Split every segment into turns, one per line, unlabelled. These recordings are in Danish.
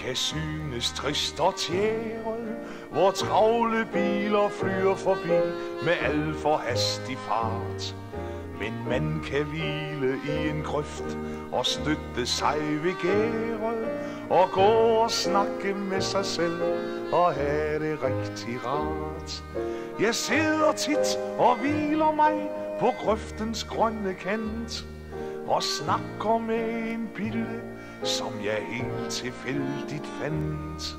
kan synes trist og tjæret, hvor travle biler flyr forbi med alt for hastig fart. Men man kan hvile i en grøft og støtte sig ved gæret og gå og snakke med sig selv og have det rigtig rart. Jeg sidder tit og hviler mig på grøftens grønne kant og snakker med en bille, som jeg helt tilfældigt fandt.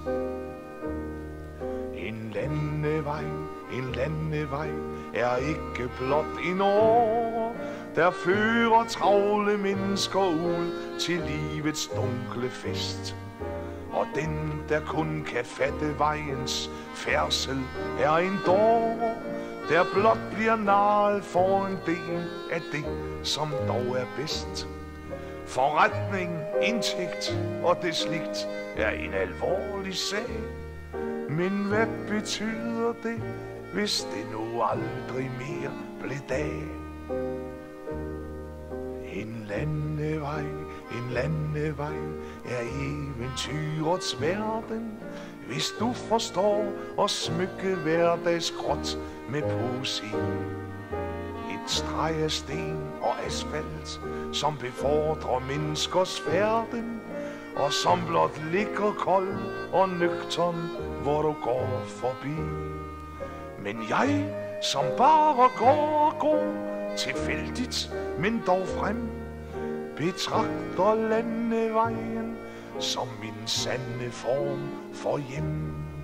En landevej er ikke blot en år, der fører travle mennesker ud til livets dunkle fest. Og den, der kun kan fatte vejens færdsel, er en dår, der blot bliver narret for en del af det, som dog er bedst. Forretning, indtægt og desligt er en alvorlig sag. Men hvad betyder det, hvis det nu aldrig mere blev dag? En landevej er eventyrets verden, hvis du forstår at smykke hverdagsgråt med poesi. Et streg af sten og asfalt, som befordrer menneskers færden, og som blot ligger kold og nøgtern, hvor du går forbi. Men jeg, som bare går tilfældigt, men dog frem, betragter landevejen som min sande form for hjem.